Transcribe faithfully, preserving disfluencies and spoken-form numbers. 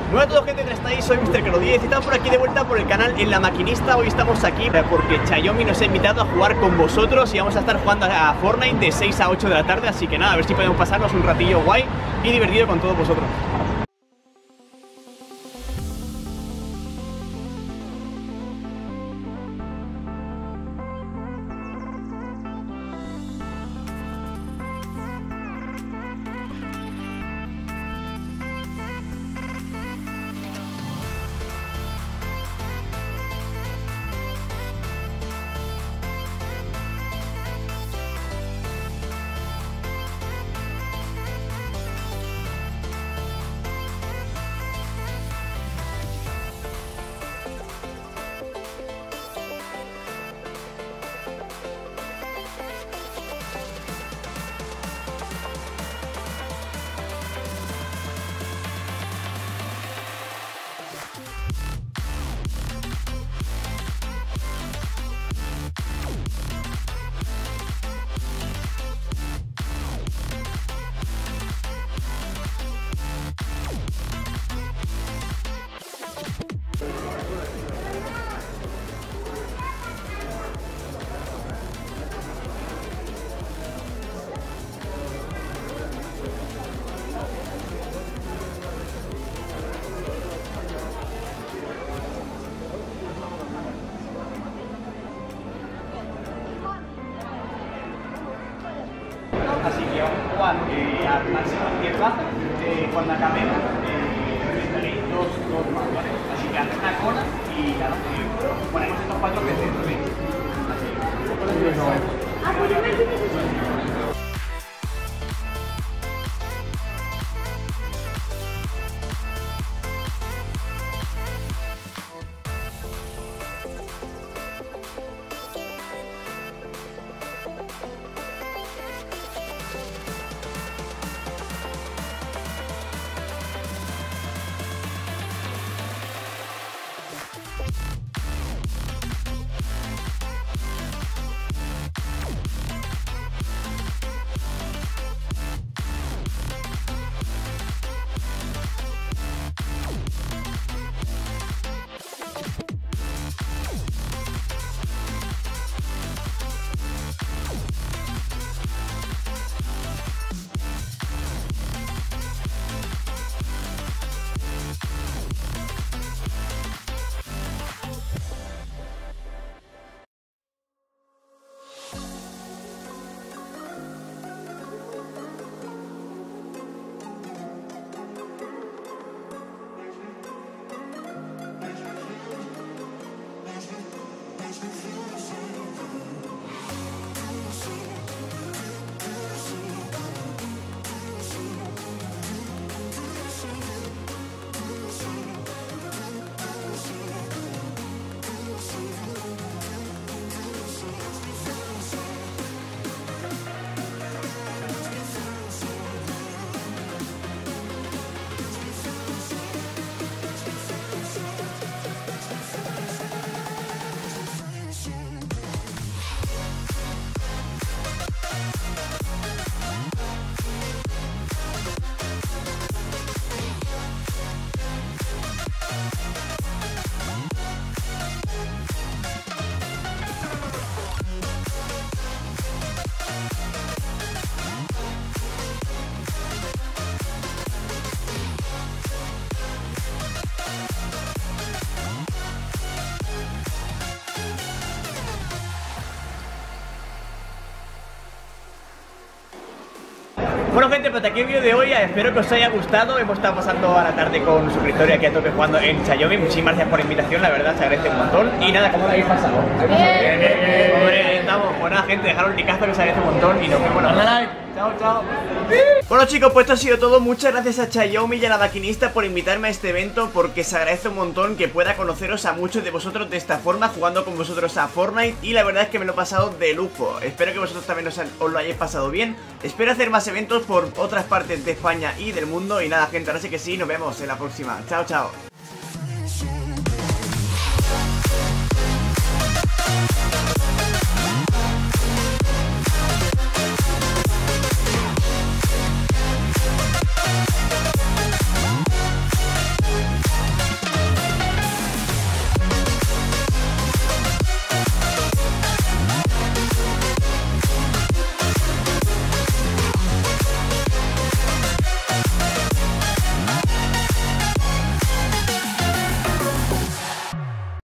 Hola a todos, gente, ¿cómo estáis? Soy mister Caro diez y estamos por aquí de vuelta por el canal en La Maquinista. Hoy estamos aquí porque Xiaomi nos ha invitado a jugar con vosotros y vamos a estar jugando a Fortnite de seis a ocho de la tarde, así que nada, a ver si podemos pasarnos un ratillo guay y divertido con todos vosotros. Así que vamos a jugar eh, al máximo en tierra. Eh, cuando acabemos, eh, estaréis dos, dos más, ¿vale? Así que haz una cola y nada, eh, ponemos estos cuatro veces, ¿sí? Así que... Ah, pues yo me entiendo. Bueno, gente, pues aquí el vídeo de hoy, espero que os haya gustado. Hemos estado pasando a la tarde con un suscriptor aquí a tope jugando en Xiaomi. Muchísimas gracias por la invitación, la verdad se agradece un montón. Y nada, ¿cómo lo habéis pasado? Bien, bien, bien. Hombre, estamos. Pues nada, gente, dejaros un likeazo que se agradece un montón y nos vemos la próxima. Chao, chao. Bueno, chicos, pues esto ha sido todo. Muchas gracias a Xiaomi y a La Maquinista por invitarme a este evento, porque se agradece un montón que pueda conoceros a muchos de vosotros de esta forma, jugando con vosotros a Fortnite. Y la verdad es que me lo he pasado de lujo. Espero que vosotros también os, os lo hayáis pasado bien. Espero hacer más eventos por otras partes de España y del mundo. Y nada, gente, ahora sí que sí, nos vemos en la próxima. Chao, chao.